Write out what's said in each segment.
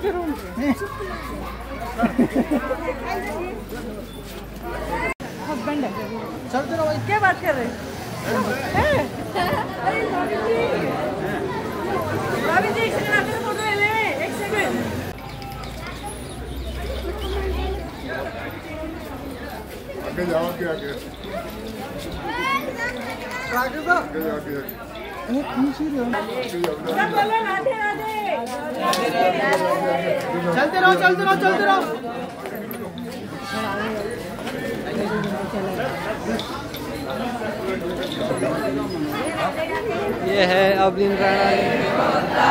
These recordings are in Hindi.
हस्बैंड है। चलते रहो। क्या बात कर रहे हैं? भाभी जी एक सेकंड आपके फोटो ले ले। एक सेकंड। आगे जाओ आगे आगे। आगे जाओ आगे आगे। सब बोलो राधे राधे। चलते रहो चलते रहो चलते रहो। ये है अवलिन राणा।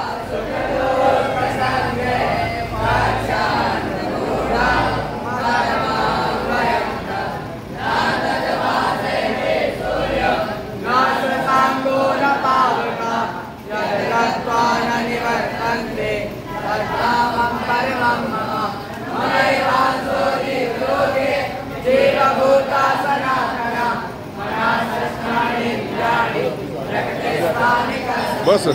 बस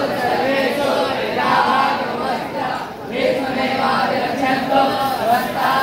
सर्वे